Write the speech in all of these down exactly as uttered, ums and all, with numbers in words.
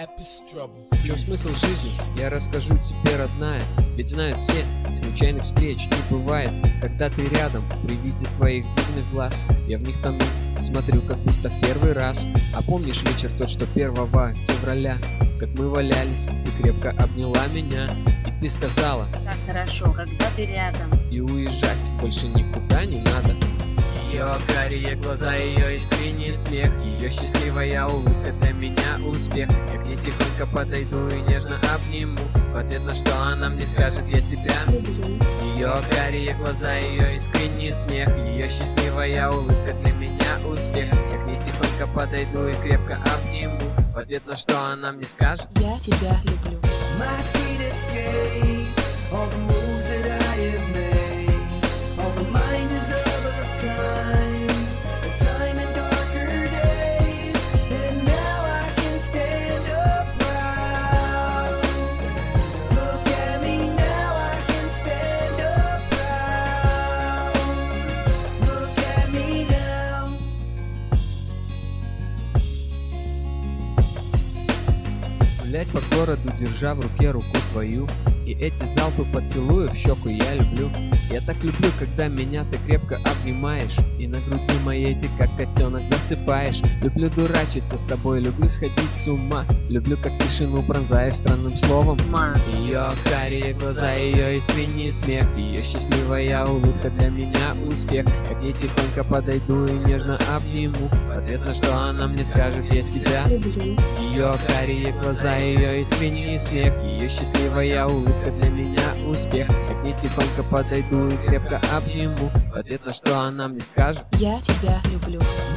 В чем смысл жизни, я расскажу тебе, родная. Ведь знают все, случайных встреч не бывает. Когда ты рядом, при виде твоих дивных глаз, я в них тону, смотрю, как будто в первый раз. А помнишь вечер тот, что первого февраля, как мы валялись, ты крепко обняла меня, и ты сказала: как хорошо, когда ты рядом. И уезжать больше никуда не надо. Ее карие глаза, ее искренний смех, ее счастливая улыбка для меня успех. Я к ней тихонько подойду и нежно обниму, в ответ на что она мне скажет: я тебя люблю. Ее карие глаза, ее искренний смех, ее счастливая улыбка для меня успех. Я к ней тихонько подойду и крепко обниму, в ответ на что она мне скажет: я тебя люблю. Гулять по городу, держа в руке руку твою, и эти залпы поцелуев в щеку я люблю. Я так люблю, когда меня ты крепко обнимаешь, и на груди моей ты как котенок засыпаешь. Люблю дурачиться с тобой, люблю сходить с ума, люблю, как тишину пронзаешь странным словом. Ее карие глаза, ее искренний смех, ее счастливая улыбка для меня успех. Я к ней тихонько подойду и нежно обниму, в ответ на что она мне скажет: я тебя люблю. Ее карие глаза, ее искренний смех, ее счастливая улыбка для меня успех. Я к ней тихонько подойду и крепко обниму, в ответ на что она мне скажет: я тебя люблю.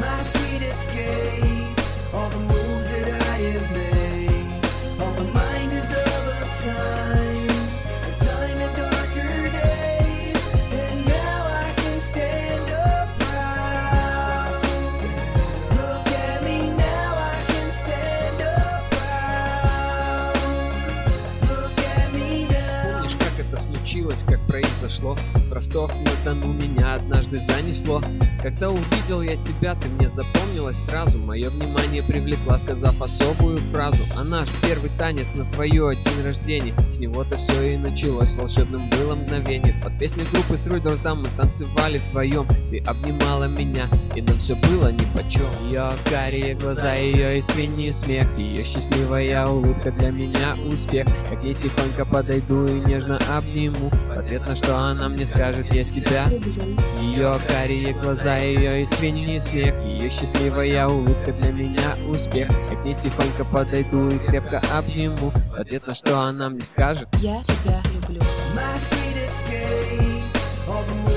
Как произошло, Ростов-на-Дону меня однажды занесло. Когда увидел я тебя, ты мне запомнилась сразу. Мое внимание привлекла, сказав особую фразу: а наш первый танец на твое день рождения, с него-то все и началось, волшебным было мгновение. Под песню группы Сройдорсдам мы танцевали вдвоем, ты обнимала меня, и нам все было нипочем. Ее карие глаза, ее искренний смех, ее счастливая улыбка для меня успех. Я к ней тихонько подойду и нежно обниму, в ответ на что она мне скажет: я тебя люблю. Ее карие глаза, ее искренний смех, ее счастливая улыбка для меня успех. Я к ней тихонько подойду и крепко обниму, в ответ на что она мне скажет: я тебя люблю.